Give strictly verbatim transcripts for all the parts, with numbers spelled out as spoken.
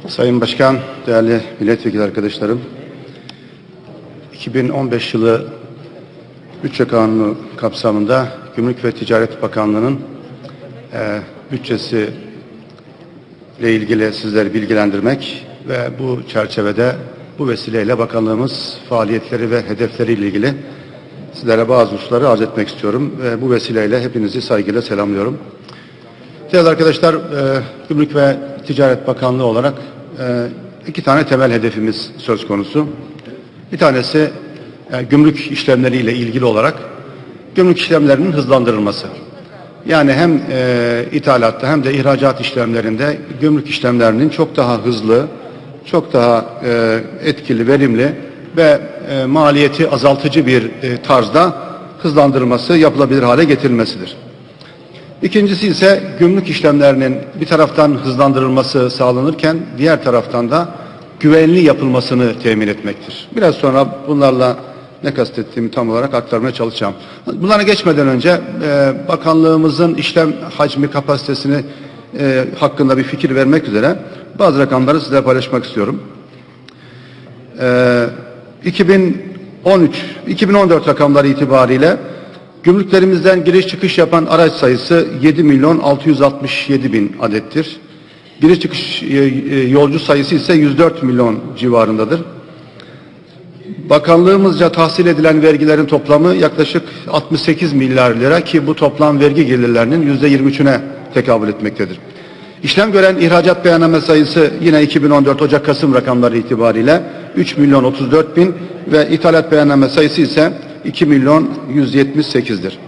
Sayın Başkan, değerli milletvekili arkadaşlarım, iki bin on beş yılı Bütçe Kanunu kapsamında Gümrük ve Ticaret Bakanlığı'nın e, bütçesi ile ilgili sizleri bilgilendirmek ve bu çerçevede bu vesileyle bakanlığımız faaliyetleri ve hedefleri ile ilgili sizlere bazı hususları arz etmek istiyorum ve bu vesileyle hepinizi saygıyla selamlıyorum. Değerli arkadaşlar, e, Gümrük ve Ticaret Bakanlığı olarak e, iki tane temel hedefimiz söz konusu. Bir tanesi e, gümrük işlemleriyle ilgili olarak gümrük işlemlerinin hızlandırılması. Yani hem e, ithalatta hem de ihracat işlemlerinde gümrük işlemlerinin çok daha hızlı, çok daha e, etkili, verimli ve e, maliyeti azaltıcı bir e, tarzda hızlandırılması, yapılabilir hale getirilmesidir. İkincisi ise gümrük işlemlerinin bir taraftan hızlandırılması sağlanırken diğer taraftan da güvenli yapılmasını temin etmektir. Biraz sonra bunlarla ne kastettiğimi tam olarak aktarmaya çalışacağım. Bunlara geçmeden önce e, bakanlığımızın işlem hacmi kapasitesini e, hakkında bir fikir vermek üzere bazı rakamları size paylaşmak istiyorum. E, iki bin on üç iki bin on dört rakamları itibariyle gümrüklerimizden giriş çıkış yapan araç sayısı yedi milyon altı yüz altmış yedi bin adettir. Giriş çıkış yolcu sayısı ise yüz dört milyon civarındadır. Bakanlığımızca tahsil edilen vergilerin toplamı yaklaşık altmış sekiz milyar lira ki bu toplam vergi gelirlerinin yüzde yirmi üçüne tekabül etmektedir. İşlem gören ihracat beyanname sayısı yine iki bin on dört Ocak-Kasım rakamları itibariyle üç milyon otuz dört bin ve ithalat beyanname sayısı ise iki milyon yüz yetmiş sekiz'dir.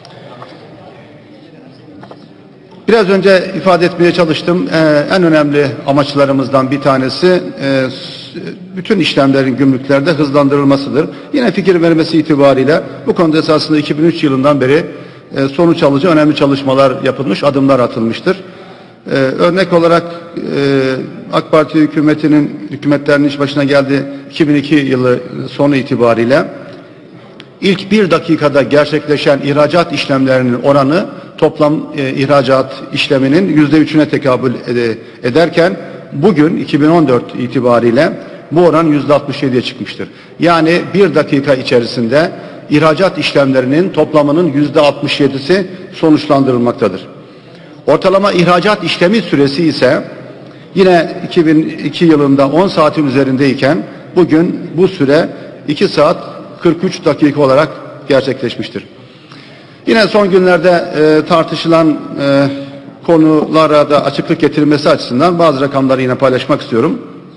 Biraz önce ifade etmeye çalıştım. Ee, en önemli amaçlarımızdan bir tanesi e, bütün işlemlerin gümrüklerde hızlandırılmasıdır. Yine fikir vermesi itibariyle bu konuda esasında iki bin üç yılından beri e, sonuç alıcı önemli çalışmalar yapılmış, adımlar atılmıştır. Ee, örnek olarak e, AK Parti hükümetinin hükümetlerinin iş başına geldiği iki bin iki yılı sonu itibariyle İlk bir dakikada gerçekleşen ihracat işlemlerinin oranı toplam e, ihracat işleminin yüzde üçüne tekabül ed ederken bugün iki bin on dört itibariyle bu oran yüzde altmış yedi'ye çıkmıştır. Yani bir dakika içerisinde ihracat işlemlerinin toplamının yüzde altmış yedi'si sonuçlandırılmaktadır. Ortalama ihracat işlemi süresi ise yine iki bin iki yılında on saatin üzerindeyken bugün bu süre iki saat kırk üç dakika olarak gerçekleşmiştir. Yine son günlerde e, tartışılan e, konulara da açıklık getirilmesi açısından bazı rakamları yine paylaşmak istiyorum.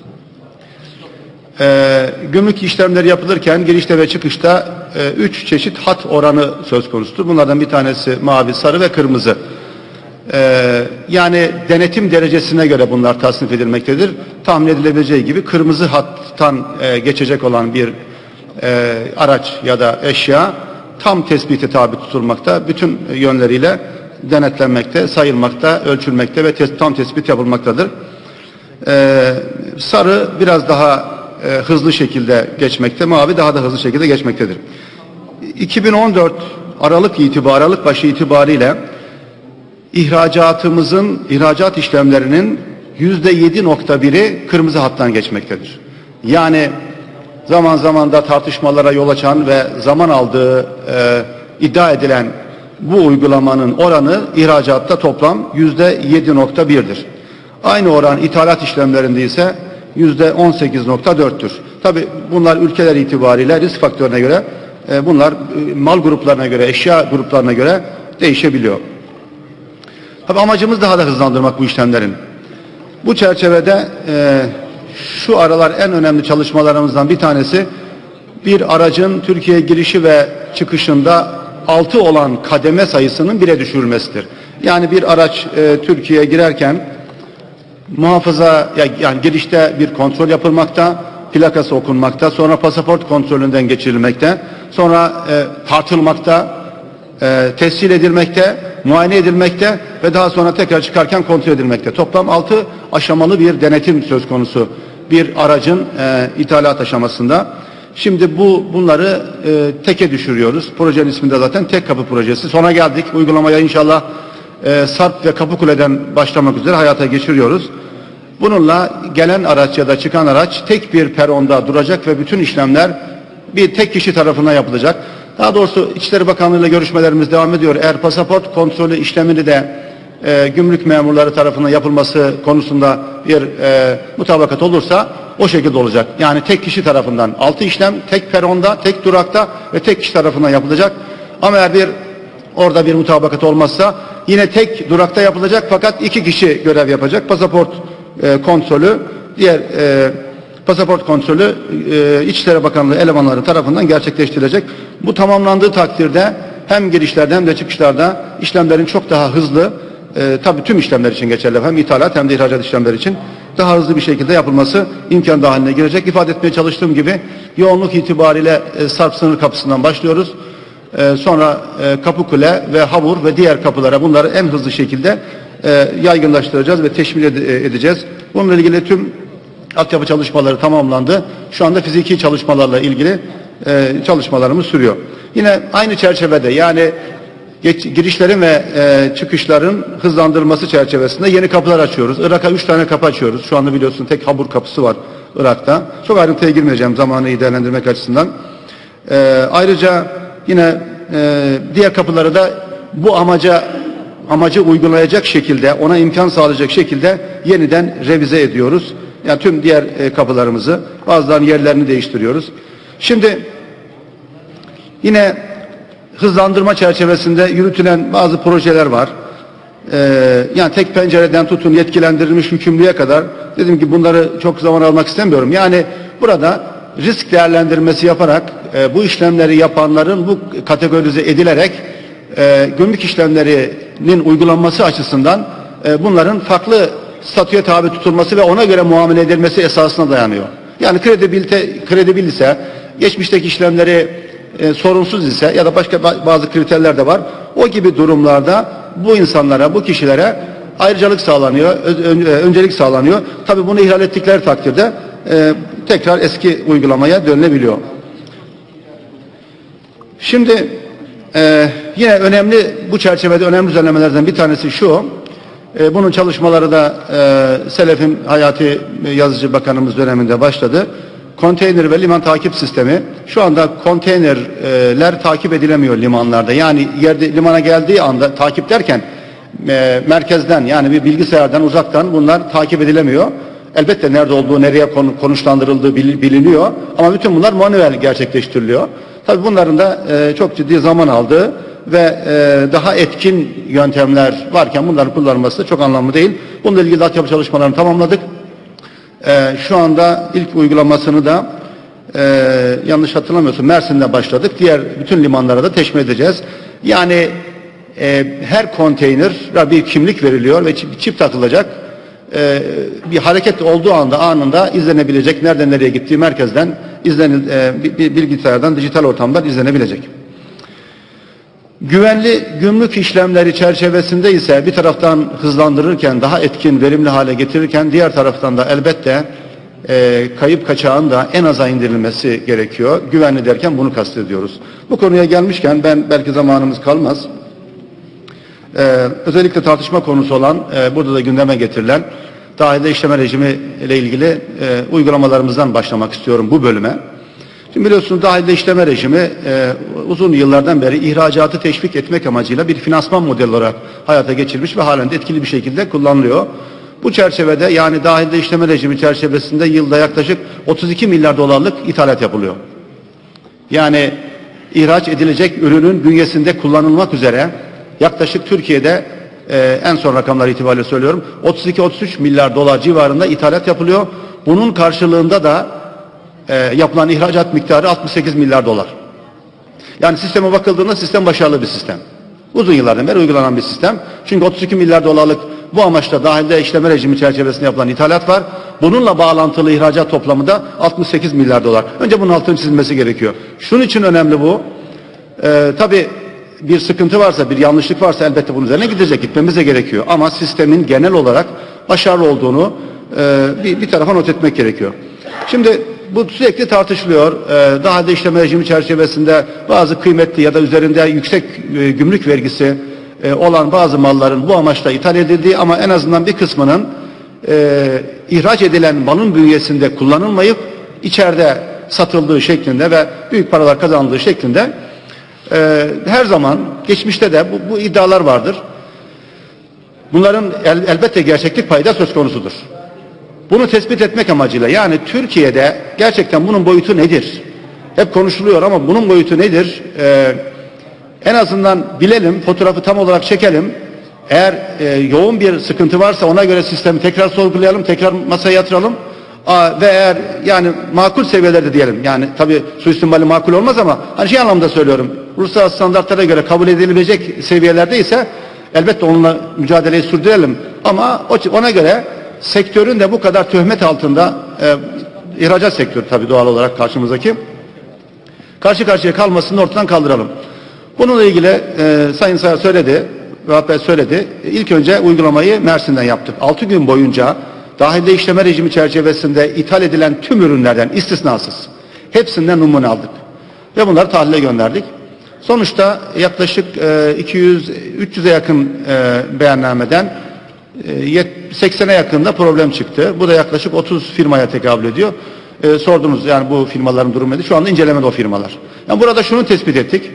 E, gümrük işlemleri yapılırken girişte ve çıkışta e, üç çeşit hat oranı söz konusudur. Bunlardan bir tanesi mavi, sarı ve kırmızı. E, yani denetim derecesine göre bunlar tasnif edilmektedir. Tahmin edilebileceği gibi kırmızı hattan e, geçecek olan bir E, araç ya da eşya tam tespite tabi tutulmakta, bütün yönleriyle denetlenmekte, sayılmakta, ölçülmekte ve tes tam tespit yapılmaktadır. E, sarı biraz daha e, hızlı şekilde geçmekte, mavi daha da hızlı şekilde geçmektedir. iki bin on dört Aralık itibarı, Aralık başı itibariyle ihracatımızın, ihracat işlemlerinin yüzde yedi nokta bir'i kırmızı hattan geçmektedir. Yani zaman zaman da tartışmalara yol açan ve zaman aldığı e, iddia edilen bu uygulamanın oranı ihracatta toplam yüzde yedi nokta bir'dir. Aynı oran ithalat işlemlerinde ise yüzde on sekiz nokta dört'tür. Tabi bunlar ülkeler itibariyle risk faktörüne göre, e, bunlar e, mal gruplarına göre, eşya gruplarına göre değişebiliyor. Tabi amacımız daha da hızlandırmak bu işlemlerin. Bu çerçevede e, şu aralar en önemli çalışmalarımızdan bir tanesi bir aracın Türkiye'ye girişi ve çıkışında altı olan kademe sayısının bire düşürülmesidir. Yani bir araç e, Türkiye'ye girerken muhafaza yani girişte bir kontrol yapılmakta, plakası okunmakta, sonra pasaport kontrolünden geçirilmekte, sonra e, tartılmakta, e, tescil edilmekte, muayene edilmekte ve daha sonra tekrar çıkarken kontrol edilmekte. Toplam altı aşamalı bir denetim söz konusu bir aracın e, ithalat aşamasında. Şimdi bu bunları e, teke düşürüyoruz. Projenin ismi de zaten tek kapı projesi. Sona geldik. Uygulamaya inşallah e, Sarp ve Kapıkule'den başlamak üzere hayata geçiriyoruz. Bununla gelen araç ya da çıkan araç tek bir peronda duracak ve bütün işlemler bir tek kişi tarafından yapılacak. Daha doğrusu İçişleri Bakanlığı ile görüşmelerimiz devam ediyor. Eğer pasaport kontrolü işlemini de e, gümrük memurları tarafından yapılması konusunda bir e, mutabakat olursa o şekilde olacak. Yani tek kişi tarafından altı işlem tek peronda, tek durakta ve tek kişi tarafından yapılacak. Ama eğer bir orada bir mutabakat olmazsa yine tek durakta yapılacak fakat iki kişi görev yapacak. Pasaport e, kontrolü diğer e, pasaport kontrolü e, İçişleri Bakanlığı elemanları tarafından gerçekleştirilecek. Bu tamamlandığı takdirde hem girişlerde hem de çıkışlarda işlemlerin çok daha hızlı, e, tabii tüm işlemler için geçerli, hem ithalat hem de ihracat işlemleri için daha hızlı bir şekilde yapılması imkan dahiline girecek. İfade etmeye çalıştığım gibi yoğunluk itibariyle e, Sarp sınır kapısından başlıyoruz. E, sonra e, Kapıkule ve Havur ve diğer kapılara bunları en hızlı şekilde e, yaygınlaştıracağız ve teşmil ed- edeceğiz. Bununla ilgili tüm altyapı çalışmaları tamamlandı. Şu anda fiziki çalışmalarla ilgili e, çalışmalarımız sürüyor. Yine aynı çerçevede yani geç, girişlerin ve e, çıkışların hızlandırılması çerçevesinde yeni kapılar açıyoruz. Irak'a üç tane kapı açıyoruz. Şu anda biliyorsun tek Habur kapısı var Irak'ta. Çok ayrıntıya girmeyeceğim zamanı iyi değerlendirmek açısından. E, ayrıca yine e, diğer kapıları da bu amaca amacı uygulayacak şekilde, ona imkan sağlayacak şekilde yeniden revize ediyoruz. Yani tüm diğer e, kapılarımızı, bazılarının yerlerini değiştiriyoruz. Şimdi yine hızlandırma çerçevesinde yürütülen bazı projeler var. Ee, yani tek pencereden tutun yetkilendirilmiş hükümlüye kadar, dedim ki bunları çok zaman almak istemiyorum. Yani burada risk değerlendirmesi yaparak e, bu işlemleri yapanların bu kategorize edilerek e, gümrük işlemlerinin uygulanması açısından e, bunların farklı statüye tabi tutulması ve ona göre muamele edilmesi esasına dayanıyor. Yani kredibilite, kredibil ise, geçmişteki işlemleri e, sorunsuz ise ya da başka bazı kriterler de var. O gibi durumlarda bu insanlara, bu kişilere ayrıcalık sağlanıyor, ön, öncelik sağlanıyor. Tabii bunu ihlal ettikleri takdirde e, tekrar eski uygulamaya dönülebiliyor. Şimdi e, yine önemli, bu çerçevede önemli düzenlemelerden bir tanesi şu. E, bunun çalışmaları da e, Selef'in Hayati Yazıcı Bakanımız döneminde başladı. Konteyner ve liman takip sistemi. Şu anda konteynerler takip edilemiyor limanlarda. Yani yerde limana geldiği anda takip derken e, merkezden yani bir bilgisayardan uzaktan bunlar takip edilemiyor. Elbette nerede olduğu, nereye konuşlandırıldığı biliniyor. Ama bütün bunlar manuel gerçekleştiriliyor. Tabii bunların da e, çok ciddi zaman aldığı ve e, daha etkin yöntemler varken bunların kullanılması da çok anlamlı değil. Bununla ilgili altyapı çalışmalarını tamamladık. E, şu anda ilk uygulamasını da e, yanlış hatırlamıyorsun Mersin'de başladık. Diğer bütün limanlara da teşmil edeceğiz. Yani e, her konteynere bir kimlik veriliyor ve çip, çip takılacak. E, bir hareket olduğu anda anında izlenebilecek. Nereden nereye gittiği merkezden izlenil, e, bir, bir bilgisayardan, dijital ortamdan izlenebilecek. Güvenli gümrük işlemleri çerçevesinde ise bir taraftan hızlandırırken, daha etkin, verimli hale getirirken diğer taraftan da elbette e, kayıp kaçağın da en aza indirilmesi gerekiyor. Güvenli derken bunu kastediyoruz. Bu konuya gelmişken ben belki zamanımız kalmaz. E, özellikle tartışma konusu olan, e, burada da gündeme getirilen dahilde işleme rejimi ile ilgili e, uygulamalarımızdan başlamak istiyorum bu bölüme. Şimdi biliyorsunuz dahilde işleme rejimi e, uzun yıllardan beri ihracatı teşvik etmek amacıyla bir finansman modeli olarak hayata geçirilmiş ve halen de etkili bir şekilde kullanılıyor. Bu çerçevede yani dahilde işleme rejimi çerçevesinde yılda yaklaşık otuz iki milyar dolarlık ithalat yapılıyor. Yani ihraç edilecek ürünün bünyesinde kullanılmak üzere yaklaşık Türkiye'de e, en son rakamlar itibariyle söylüyorum otuz iki otuz üç milyar dolar civarında ithalat yapılıyor. Bunun karşılığında da E, yapılan ihracat miktarı altmış sekiz milyar dolar. Yani sisteme bakıldığında sistem başarılı bir sistem. Uzun yıllardan beri uygulanan bir sistem. Çünkü otuz iki milyar dolarlık bu amaçla dahilde işleme rejimi çerçevesinde yapılan ithalat var. Bununla bağlantılı ihracat toplamı da altmış sekiz milyar dolar. Önce bunun altını çizilmesi gerekiyor. Şunun için önemli bu. E, tabii bir sıkıntı varsa, bir yanlışlık varsa elbette bunun üzerine gidecek, gitmemiz de gerekiyor. Ama sistemin genel olarak başarılı olduğunu e, bir, bir tarafa not etmek gerekiyor. Şimdi bu sürekli tartışılıyor. Ee, daha da işleme rejimi çerçevesinde bazı kıymetli ya da üzerinde yüksek e, gümrük vergisi e, olan bazı malların bu amaçla ithal edildiği ama en azından bir kısmının e, ihraç edilen malın bünyesinde kullanılmayıp içeride satıldığı şeklinde ve büyük paralar kazanıldığı şeklinde e, her zaman geçmişte de bu, bu iddialar vardır. Bunların el, elbette gerçeklik payı da söz konusudur. Bunu tespit etmek amacıyla, yani Türkiye'de gerçekten bunun boyutu nedir? Hep konuşuluyor ama bunun boyutu nedir? Ee, en azından bilelim, fotoğrafı tam olarak çekelim. Eğer e, yoğun bir sıkıntı varsa ona göre sistemi tekrar sorgulayalım, tekrar masaya yatıralım. Aa, ve eğer yani makul seviyelerde diyelim, yani tabii suistimali makul olmaz ama hani şey anlamda söylüyorum, uluslararası standartlara göre kabul edilebilecek seviyelerde ise elbette onunla mücadeleyi sürdürelim. Ama ona göre sektörün de bu kadar töhmet altında, e, ihracat sektörü tabii doğal olarak karşımızdaki, karşı karşıya kalmasını ortadan kaldıralım. Bununla ilgili e, Sayın Sayar söyledi, Vahap Bey söyledi. İlk önce uygulamayı Mersin'den yaptık. altı gün boyunca dahilde işleme rejimi çerçevesinde ithal edilen tüm ürünlerden istisnasız hepsinden numune aldık. Ve bunları tahlile gönderdik. Sonuçta yaklaşık e, iki yüz üç yüze yakın e, beyannameden e, seksene yakında problem çıktı. Bu da yaklaşık otuz firmaya tekabül ediyor. E, sordunuz yani bu firmaların durumu nedir? Şu anda incelemede o firmalar. Yani burada şunu tespit ettik.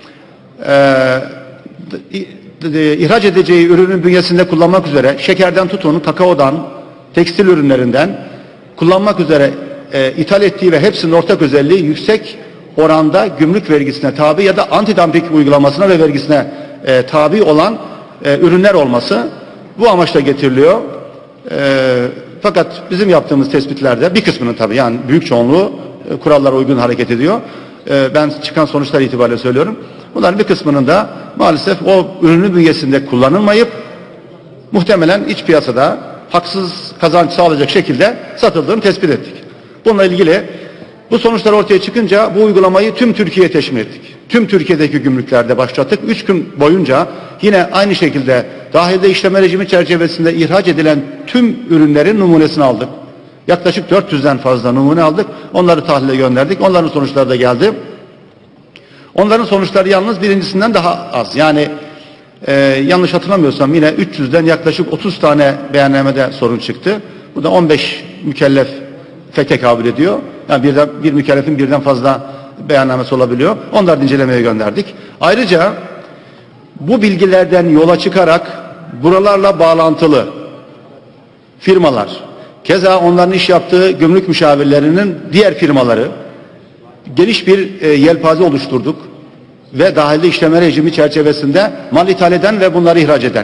E, ihraç edeceği ürünün bünyesinde kullanmak üzere şekerden tutun, kakaodan, tekstil ürünlerinden kullanmak üzere e, ithal ettiği ve hepsinin ortak özelliği yüksek oranda gümrük vergisine tabi ya da antidumping uygulamasına ve vergisine e, tabi olan e, ürünler olması bu amaçla getiriliyor. E, fakat bizim yaptığımız tespitlerde bir kısmının tabi yani büyük çoğunluğu e, kurallara uygun hareket ediyor. E, ben çıkan sonuçlar itibariyle söylüyorum. Bunların bir kısmının da maalesef o ürünün bünyesinde kullanılmayıp muhtemelen iç piyasada haksız kazanç sağlayacak şekilde satıldığını tespit ettik. Bununla ilgili bu sonuçlar ortaya çıkınca bu uygulamayı tüm Türkiye'ye teşmil ettik. Tüm Türkiye'deki gümrüklerde başlattık. Üç gün boyunca yine aynı şekilde dahilde işleme rejimi çerçevesinde ihraç edilen tüm ürünlerin numunesini aldık. Yaklaşık dört yüzden fazla numune aldık. Onları tahlile gönderdik. Onların sonuçları da geldi. Onların sonuçları yalnız birincisinden daha az. Yani e, yanlış hatırlamıyorsam yine üç yüzden yaklaşık otuz tane beyannamede sorun çıktı. Bu da on beş mükellefe tekabül ediyor. Yani birden, bir mükellefin birden fazla beyannamesi olabiliyor. Onları incelemeye gönderdik. Ayrıca bu bilgilerden yola çıkarak buralarla bağlantılı firmalar, keza onların iş yaptığı gümrük müşavirlerinin diğer firmaları geniş bir e, yelpaze oluşturduk ve dahilde işleme rejimi çerçevesinde mal ithal eden ve bunları ihraç eden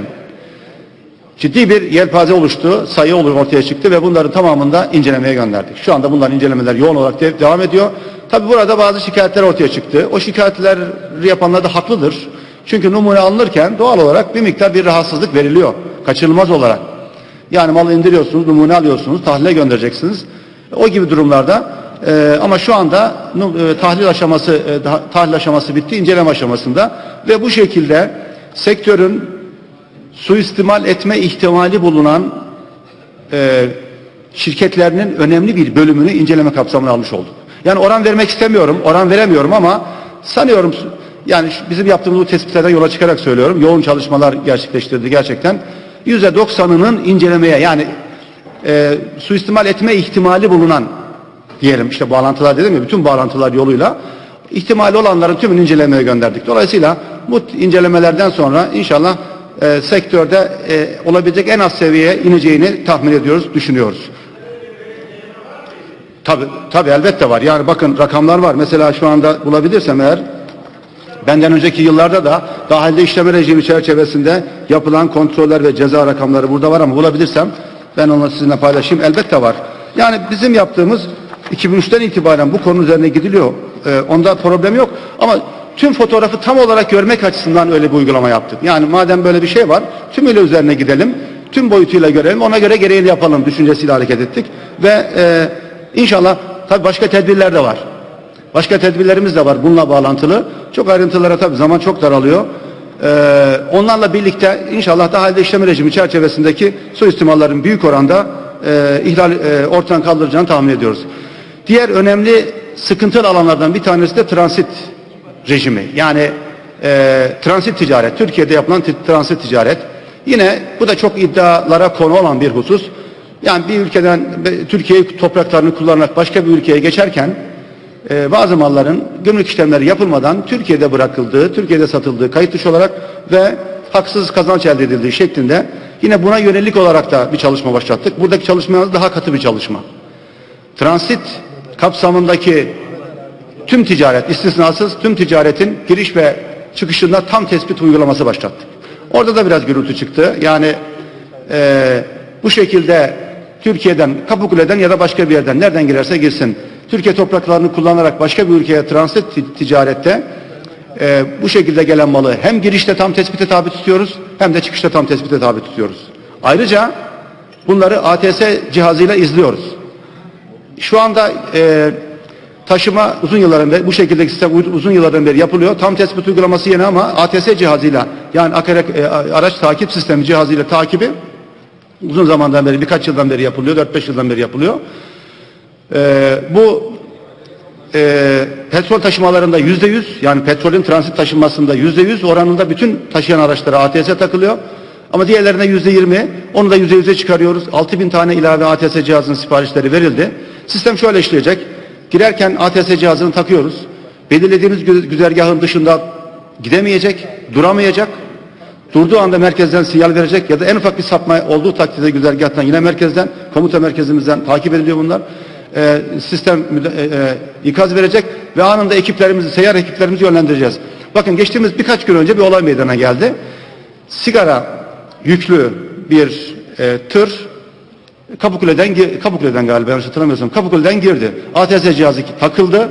ciddi bir yelpaze oluştu, sayı ortaya çıktı ve bunların tamamında incelemeye gönderdik. Şu anda bunların incelemeler yoğun olarak de devam ediyor. Tabi burada bazı şikayetler ortaya çıktı. O şikayetleri yapanlar da haklıdır. Çünkü numune alınırken doğal olarak bir miktar bir rahatsızlık veriliyor. Kaçınılmaz olarak. Yani malı indiriyorsunuz, numune alıyorsunuz, tahlile göndereceksiniz. O gibi durumlarda e, ama şu anda e, tahlil aşaması e, tahlil aşaması bitti, inceleme aşamasında ve bu şekilde sektörün suistimal etme ihtimali bulunan e, şirketlerinin önemli bir bölümünü inceleme kapsamına almış olduk. Yani oran vermek istemiyorum, oran veremiyorum ama sanıyorum yani bizim yaptığımız bu tespitlerden yola çıkarak söylüyorum. Yoğun çalışmalar gerçekleştirdi gerçekten. yüzde doksanının incelemeye yani e, suistimal etme ihtimali bulunan diyelim işte bağlantılar dedim ya bütün bağlantılar yoluyla ihtimali olanların tümünü incelemeye gönderdik. Dolayısıyla bu incelemelerden sonra inşallah e, sektörde e, olabilecek en az seviyeye ineceğini tahmin ediyoruz, düşünüyoruz. Tabi tabi elbette var. Yani bakın rakamlar var. Mesela şu anda bulabilirsem eğer benden önceki yıllarda da dahilde işleme rejimi çerçevesinde yapılan kontroller ve ceza rakamları burada var ama bulabilirsem ben onu sizinle paylaşayım. Elbette var. Yani bizim yaptığımız iki bin üçten itibaren bu konu üzerine gidiliyor. Ee, onda problem yok. Ama tüm fotoğrafı tam olarak görmek açısından öyle bir uygulama yaptık. Yani madem böyle bir şey var, tümüyle üzerine gidelim, tüm boyutuyla görelim, ona göre gereğini yapalım düşüncesiyle hareket ettik. Ve e, inşallah tabii başka tedbirler de var. Başka tedbirlerimiz de var bununla bağlantılı. Çok ayrıntılara tabii zaman çok daralıyor. Ee, onlarla birlikte inşallah da halde işleme rejimi çerçevesindeki suistimallerin büyük oranda e, ihlal e, ortadan kaldıracağını tahmin ediyoruz. Diğer önemli sıkıntılı alanlardan bir tanesi de transit rejimi. Yani e, transit ticaret. Türkiye'de yapılan transit ticaret. Yine bu da çok iddialara konu olan bir husus. Yani bir ülkeden, Türkiye topraklarını kullanarak başka bir ülkeye geçerken e, bazı malların gümrük işlemleri yapılmadan Türkiye'de bırakıldığı, Türkiye'de satıldığı kayıt dışı olarak ve haksız kazanç elde edildiği şeklinde yine buna yönelik olarak da bir çalışma başlattık. Buradaki çalışmamız daha katı bir çalışma. Transit kapsamındaki tüm ticaret, istisnasız tüm ticaretin giriş ve çıkışında tam tespit uygulaması başlattık. Orada da biraz gürültü çıktı. Yani e, bu şekilde Türkiye'den, Kapıkule'den ya da başka bir yerden nereden girerse girsin, Türkiye topraklarını kullanarak başka bir ülkeye transit ticarette e, bu şekilde gelen malı hem girişte tam tespite tabi tutuyoruz hem de çıkışta tam tespite tabi tutuyoruz. Ayrıca bunları A T S cihazıyla izliyoruz. Şu anda e, taşıma uzun yıllardan beri, bu şekildeki sistem uzun yıllardan beri yapılıyor. Tam tespit uygulaması yeni ama A T S cihazıyla, yani araç takip sistemi cihazıyla takibi uzun zamandan beri, birkaç yıldan beri yapılıyor, dört beş yıldan beri yapılıyor. Ee, bu e, petrol taşımalarında yüzde yüz, yani petrolün transit taşınmasında yüzde yüz oranında bütün taşıyan araçlara A T S takılıyor. Ama diğerlerine yüzde yirmi, onu da yüzde yüze çıkarıyoruz. altı bin tane ilave A T S cihazının siparişleri verildi. Sistem şöyle işleyecek. Girerken A T S cihazını takıyoruz. Belirlediğimiz güzergahın dışında gidemeyecek, duramayacak. Durduğu anda merkezden sinyal verecek ya da en ufak bir sapma olduğu takdirde güzergahtan yine merkezden, komuta merkezimizden takip ediliyor bunlar. Ee, sistem e, e, ikaz verecek ve anında ekiplerimizi, seyyar ekiplerimizi yönlendireceğiz. Bakın geçtiğimiz birkaç gün önce bir olay meydana geldi. Sigara yüklü bir e, tır Kapıkule'den, Kapıkule'den galiba yanlış hatırlamıyorsam Kapıkule'den girdi. A T S cihazı takıldı.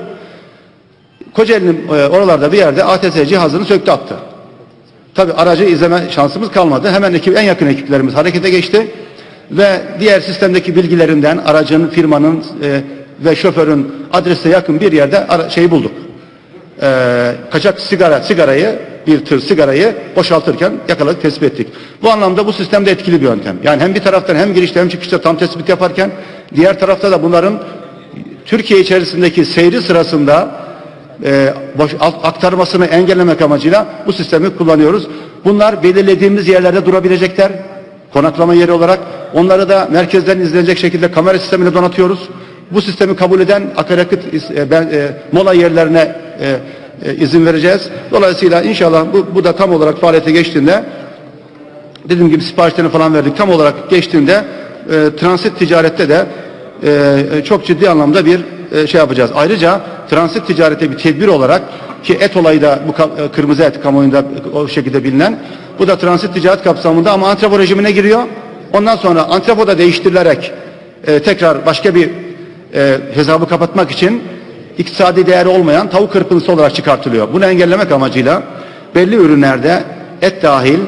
Kocaeli'nin e, oralarda bir yerde A T S cihazını söktü attı. Tabi aracı izleme şansımız kalmadı. Hemen ekip, en yakın ekiplerimiz harekete geçti ve diğer sistemdeki bilgilerinden aracın, firmanın e, ve şoförün adrese yakın bir yerde ara, şeyi bulduk. E, kaçak sigara, sigarayı bir tır sigarayı boşaltırken yakaladık, tespit ettik. Bu anlamda bu sistemde etkili bir yöntem. Yani hem bir taraftan hem girişte hem çıkışta tam tespit yaparken diğer tarafta da bunların Türkiye içerisindeki seyri sırasında e, boş, aktarmasını engellemek amacıyla bu sistemi kullanıyoruz. Bunlar belirlediğimiz yerlerde durabilecekler. Konaklama yeri olarak. Onları da merkezden izlenecek şekilde kamera sistemiyle donatıyoruz. Bu sistemi kabul eden akaryakıt e, ben, e, mola yerlerine e, e, izin vereceğiz. Dolayısıyla inşallah bu, bu da tam olarak faaliyete geçtiğinde, dediğim gibi siparişlerini falan verdik, tam olarak geçtiğinde e, transit ticarette de e, çok ciddi anlamda bir e, şey yapacağız. Ayrıca transit ticarete bir tedbir olarak, ki et olayı da bu e, kırmızı et kamuoyunda o şekilde bilinen, bu da transit ticaret kapsamında ama antrepo rejimine giriyor. Ondan sonra antrepoda değiştirilerek e, tekrar başka bir e, hesabı kapatmak için iktisadi değeri olmayan tavuk kırpıntısı olarak çıkartılıyor. Bunu engellemek amacıyla belli ürünlerde et dahil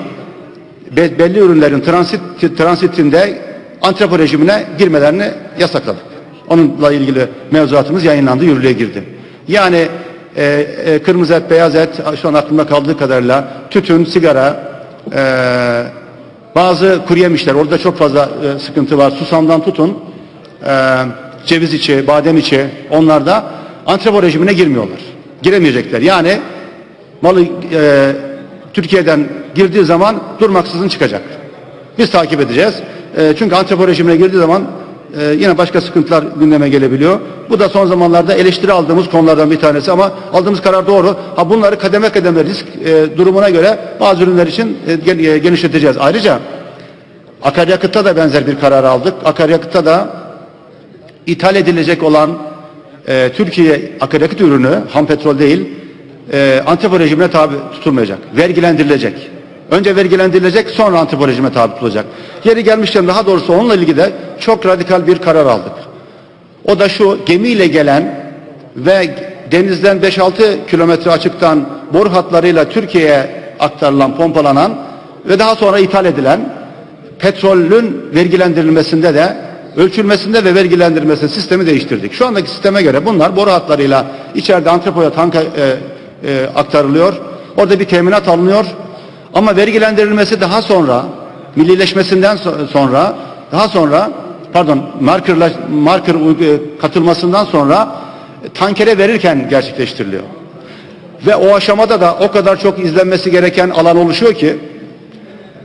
be, belli ürünlerin transit transitinde antrepo rejimine girmelerini yasakladık. Onunla ilgili mevzuatımız yayınlandı, yürürlüğe girdi. Yani e, e, kırmızı et, beyaz et, şu an aklımda kaldığı kadarıyla tütün, sigara, e, bazı kuru yemişler, orada çok fazla e, sıkıntı var. Susamdan tutun, e, ceviz içi, badem içi, onlar da antrepo rejimine girmiyorlar. Giremeyecekler. Yani malı e, Türkiye'den girdiği zaman durmaksızın çıkacak. Biz takip edeceğiz. E, çünkü antrepo rejimine girdiği zaman e, yine başka sıkıntılar gündeme gelebiliyor. Bu da son zamanlarda eleştiri aldığımız konulardan bir tanesi ama aldığımız karar doğru. Ha bunları kademe kademe risk e, durumuna göre bazı ürünler için e, genişleteceğiz. Ayrıca akaryakıtta da benzer bir karar aldık. Akaryakıtta da ithal edilecek olan e, Türkiye akaryakıt ürünü, ham petrol değil, e, antrepo rejimine tabi tutulmayacak. Vergilendirilecek. Önce vergilendirilecek, sonra antrepo rejime tabi tutulacak. Yeri gelmişken daha doğrusu onunla ilgili de çok radikal bir karar aldık. O da şu: gemiyle gelen ve denizden beş altı kilometre açıktan boru hatlarıyla Türkiye'ye aktarılan, pompalanan ve daha sonra ithal edilen petrolün vergilendirilmesinde de, ölçülmesinde ve vergilendirilmesinde sistemi değiştirdik. Şu andaki sisteme göre bunlar boru hatlarıyla içeride antrepoya, tanka e, e, aktarılıyor. Orada bir teminat alınıyor. Ama vergilendirilmesi daha sonra, millileşmesinden sonra, daha sonra, pardon, markerla, marker katılmasından sonra tankere verirken gerçekleştiriliyor. Ve o aşamada da o kadar çok izlenmesi gereken alan oluşuyor ki,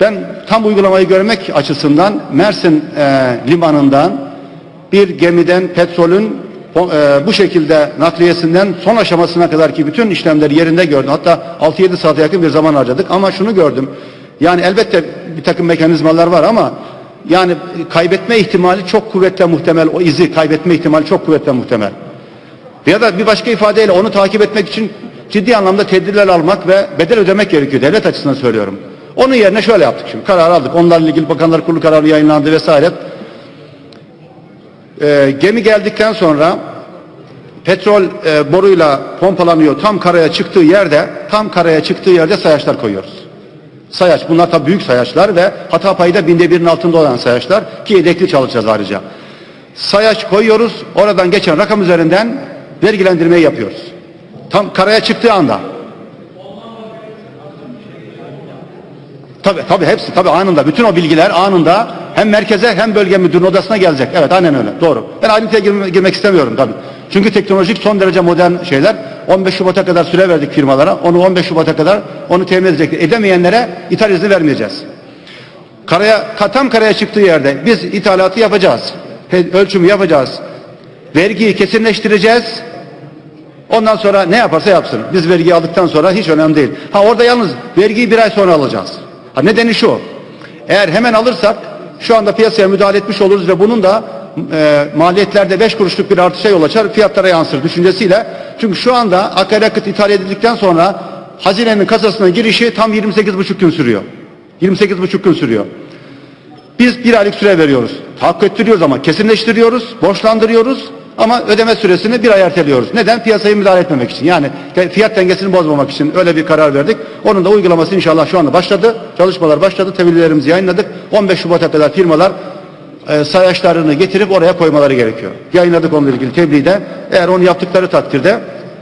ben tam uygulamayı görmek açısından Mersin e, limanından bir gemiden petrolün e, bu şekilde nakliyesinden son aşamasına kadar ki bütün işlemleri yerinde gördüm. Hatta altı yedi saate yakın bir zaman harcadık ama şunu gördüm. Yani elbette bir takım mekanizmalar var ama yani kaybetme ihtimali çok kuvvetle muhtemel. O izi kaybetme ihtimali çok kuvvetle muhtemel. Ya da bir başka ifadeyle onu takip etmek için ciddi anlamda tedbirler almak ve bedel ödemek gerekiyor. Devlet açısından söylüyorum. Onun yerine şöyle yaptık şimdi. Karar aldık. Onlarla ilgili Bakanlar Kurulu kararı yayınlandı vesaire. Ee, gemi geldikten sonra petrol e, boruyla pompalanıyor. Tam karaya çıktığı yerde, tam karaya çıktığı yerde sayaçlar koyuyoruz. Sayaç. Bunlar tabii büyük sayaçlar ve hata payı da binde birinin altında olan sayaçlar ki yedekli çalışacağız ayrıca. Sayaç koyuyoruz. Oradan geçen rakam üzerinden vergilendirmeyi yapıyoruz. Tam karaya çıktığı anda. Tabii tabii hepsi tabii anında. Bütün o bilgiler anında hem merkeze hem bölge müdürünün odasına gelecek. Evet aynen öyle. Doğru. Ben ayrıntıya girme, girmek istemiyorum tabii. Çünkü teknolojik son derece modern şeyler. on beş Şubat'a kadar süre verdik firmalara. Onu on beş Şubat'a kadar onu temin edecek. Edemeyenlere ithal izni vermeyeceğiz. Karaya, tam karaya çıktığı yerde biz ithalatı yapacağız. Ölçümü yapacağız. Vergiyi kesinleştireceğiz. Ondan sonra ne yaparsa yapsın. Biz vergiyi aldıktan sonra hiç önemli değil. Ha orada yalnız vergiyi bir ay sonra alacağız. Ha nedeni şu. Eğer hemen alırsak şu anda piyasaya müdahale etmiş oluruz ve bunun da e, maliyetlerde beş kuruşluk bir artışa yol açar, fiyatlara yansır düşüncesiyle. Çünkü şu anda akaryakıt ithal edildikten sonra hazinenin kasasına girişi tam yirmi sekiz buçuk gün sürüyor. yirmi sekiz buçuk gün sürüyor. Biz bir aylık süre veriyoruz. Tahakkuk ettiriyoruz ama kesinleştiriyoruz, borçlandırıyoruz ama ödeme süresini bir ay erteliyoruz. Neden? Piyasayı müdahale etmemek için. Yani fiyat dengesini bozmamak için öyle bir karar verdik. Onun da uygulaması inşallah şu anda başladı. Çalışmalar başladı. Tebliğlerimizi yayınladık. on beş Şubat'a kadar firmalar e, sayaçlarını getirip oraya koymaları gerekiyor. Yayınladık onunla ilgili tebliği de. Eğer onu yaptıkları takdirde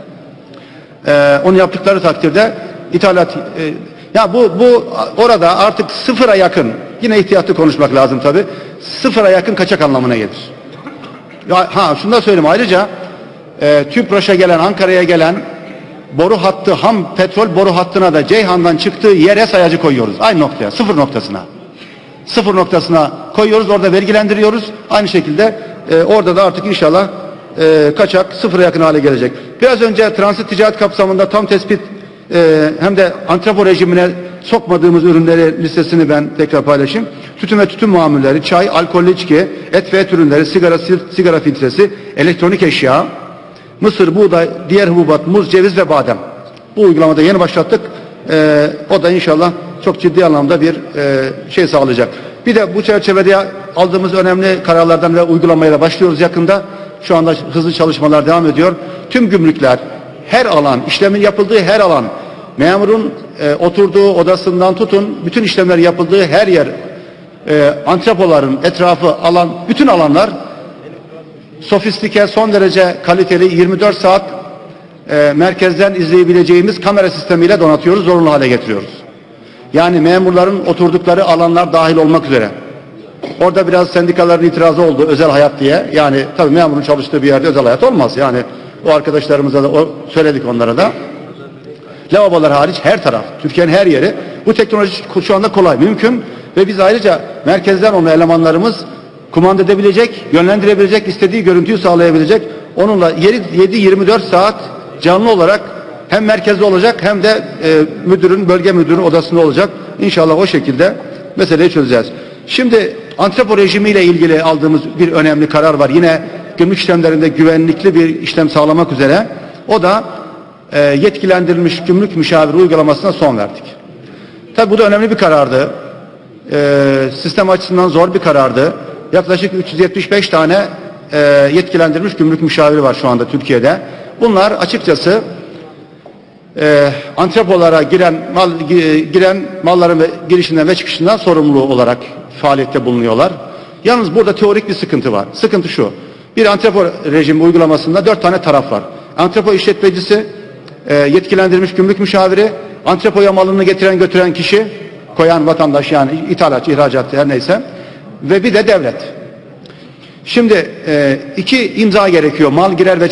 e, onu yaptıkları takdirde ithalat e, ya bu bu orada artık sıfıra yakın, yine ihtiyatlı konuşmak lazım tabi, sıfıra yakın kaçak anlamına gelir. Ya, ha şunu da söyleyeyim ayrıca e, Tüpraş'a gelen, Ankara'ya gelen boru hattı, ham petrol boru hattına da Ceyhan'dan çıktığı yere sayacı koyuyoruz. Aynı noktaya, sıfır noktasına. Sıfır noktasına koyuyoruz, orada vergilendiriyoruz. Aynı şekilde e, orada da artık inşallah e, kaçak sıfıra yakın hale gelecek. Biraz önce transit ticaret kapsamında tam tespit e, hem de antrepo rejimine sokmadığımız ürünleri listesini ben tekrar paylaşayım. Tütün ve tütün mamulleri, çay, alkollü içki, et ve et ürünleri, sigara, sigara filtresi, elektronik eşya, mısır, buğday, diğer hububat, muz, ceviz ve badem. Bu uygulamada yeni başlattık. Ee, o da inşallah çok ciddi anlamda bir e, şey sağlayacak. Bir de bu çerçevede aldığımız önemli kararlardan ve uygulamaya da başlıyoruz yakında. Şu anda hızlı çalışmalar devam ediyor. Tüm gümrükler, her alan, işlemin yapıldığı her alan, memurun e, oturduğu odasından tutun, bütün işlemler yapıldığı her yer, e, antrepoların etrafı, alan, bütün alanlar sofistike, son derece kaliteli yirmi dört saat e, merkezden izleyebileceğimiz kamera sistemiyle donatıyoruz, zorunlu hale getiriyoruz. Yani memurların oturdukları alanlar dahil olmak üzere. Orada biraz sendikaların itirazı oldu, özel hayat diye. Yani tabii memurun çalıştığı bir yerde özel hayat olmaz. Yani o arkadaşlarımıza da o, söyledik onlara da. Lavabolar hariç her taraf, Türkiye'nin her yeri. Bu teknoloji şu anda kolay, mümkün ve biz ayrıca merkezden onu elemanlarımız kumanda edebilecek, yönlendirebilecek, istediği görüntüyü sağlayabilecek. Onunla yedi yirmi dört saat canlı olarak hem merkezde olacak hem de e, müdürün, bölge müdürünün odasında olacak. İnşallah o şekilde meseleyi çözeceğiz. Şimdi antrepo rejimiyle ilgili aldığımız bir önemli karar var. Yine gümrük işlemlerinde güvenlikli bir işlem sağlamak üzere. O da e, yetkilendirilmiş gümrük müşaviri uygulamasına son verdik. Tabi bu da önemli bir karardı. E, sistem açısından zor bir karardı. Yaklaşık üç yüz yetmiş beş tane e, yetkilendirilmiş gümrük müşaviri var şu anda Türkiye'de. Bunlar açıkçası e, antrepolara giren mal giren malların ve girişinden ve çıkışından sorumlu olarak faaliyette bulunuyorlar. Yalnız burada teorik bir sıkıntı var. Sıkıntı şu. Bir antrepo rejimi uygulamasında dört tane taraf var. Antrepo işletmecisi, e, yetkilendirilmiş gümrük müşaviri, antrepoya malını getiren götüren kişi, koyan vatandaş yani ithalatçı, ihracatçı her neyse ve bir de devlet. Şimdi e, iki imza gerekiyor. Mal girer ve çık.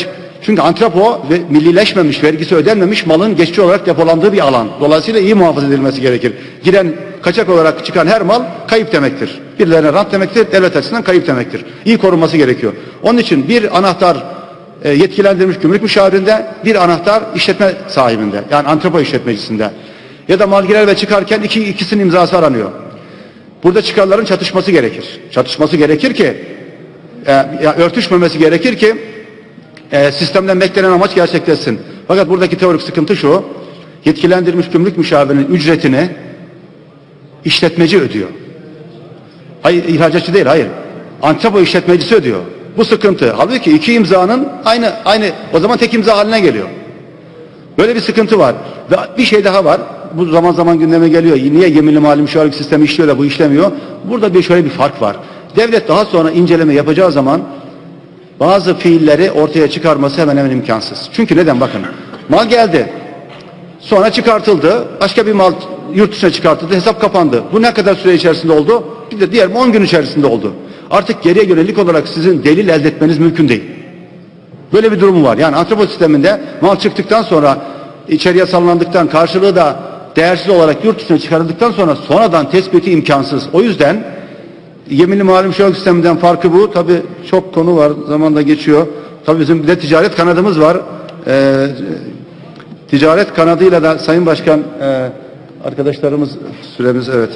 Çünkü antrepo ve millileşmemiş, vergisi ödenmemiş malın geçici olarak depolandığı bir alan. Dolayısıyla iyi muhafaza edilmesi gerekir. Giren, kaçak olarak çıkan her mal kayıp demektir. Birilerine rant demektir, devlet açısından kayıp demektir. İyi korunması gerekiyor. Onun için bir anahtar e, yetkilendirilmiş gümrük müşavirinde, bir anahtar işletme sahibinde, yani antrepo işletmecisinde. Ya da mal girer ve çıkarken iki, ikisinin imzası aranıyor. Burada çıkarların çatışması gerekir. Çatışması gerekir ki, e, ya örtüşmemesi gerekir ki e, sistemden beklenen amaç gerçekleşsin. Fakat buradaki teorik sıkıntı şu: yetkilendirilmiş gümrük müşavirinin ücretini işletmeci ödüyor. Hayır, ihracatçı değil, hayır. Antrepo işletmecisi ödüyor. Bu sıkıntı. Halbuki iki imzanın aynı aynı o zaman tek imza haline geliyor. Böyle bir sıkıntı var. Ve bir şey daha var. Bu zaman zaman gündeme geliyor. Niye yeminli mali müşavirlik sistemi işliyor da bu işlemiyor? Burada bir şöyle bir fark var. Devlet daha sonra inceleme yapacağı zaman bazı fiilleri ortaya çıkarması hemen hemen imkansız. Çünkü neden? Bakın. Mal geldi. Sonra çıkartıldı. Başka bir mal yurt dışına çıkartıldı. Hesap kapandı. Bu ne kadar süre içerisinde oldu? Bir de diğer on gün içerisinde oldu. Artık geriye yönelik olarak sizin delil elde etmeniz mümkün değil. Böyle bir durum var. Yani antrepo sisteminde mal çıktıktan sonra içeriye sallandıktan, karşılığı da değersiz olarak yurt dışına çıkarıldıktan sonra sonradan tespiti imkansız. O yüzden yeminli mali müşavirlik sisteminden farkı bu. Tabi çok konu var. Zamanda geçiyor. Tabi bizim bir de ticaret kanadımız var. Ee, ticaret kanadıyla da Sayın Başkan e, arkadaşlarımız süremiz evet.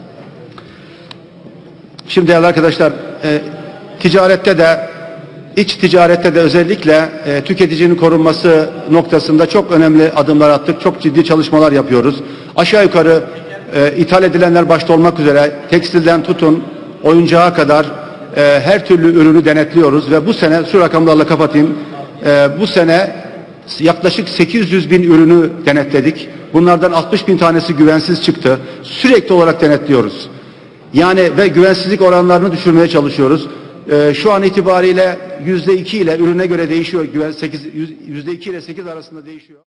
Şimdi değerli arkadaşlar, e, ticarette de iç ticarette de özellikle e, tüketicinin korunması noktasında çok önemli adımlar attık. Çok ciddi çalışmalar yapıyoruz. Aşağı yukarı e, ithal edilenler başta olmak üzere tekstilden tutun oyuncağa kadar e, her türlü ürünü denetliyoruz ve bu sene şu rakamlarla kapatayım. E, bu sene yaklaşık sekiz yüz bin ürünü denetledik. Bunlardan altmış bin tanesi güvensiz çıktı. Sürekli olarak denetliyoruz. Yani ve güvensizlik oranlarını düşürmeye çalışıyoruz. Ee, şu an itibariyle yüzde iki ile ürüne göre değişiyor. Yüzde iki ile sekiz arasında değişiyor.